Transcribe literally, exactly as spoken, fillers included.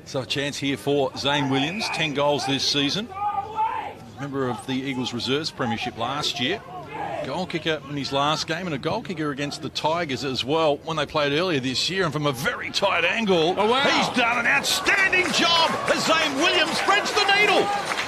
So a chance here for Zane Williams, ten goals this season. Member of the Eagles Reserves Premiership last year. Goal kicker in his last game and a goal kicker against the Tigers as well when they played earlier this year, and from a very tight angle. Oh, wow. He's done an outstanding job as Zane Williams threads the needle.